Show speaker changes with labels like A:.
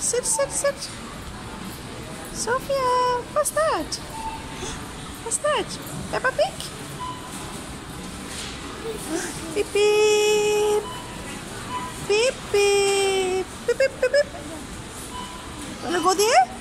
A: Sit, sit, sit. Sophia, what's that? What's that? Peppa Pig? Beep, beep. Beep, beep. Beep, beep, beep, beep. Wanna go there?